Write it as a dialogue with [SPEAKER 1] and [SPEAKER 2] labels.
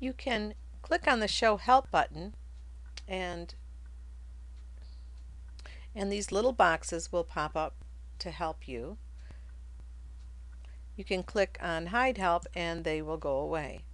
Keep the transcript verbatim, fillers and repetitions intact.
[SPEAKER 1] you can click on the Show Help button, and and these little boxes will pop up to help you. You can click on Hide Help and they will go away.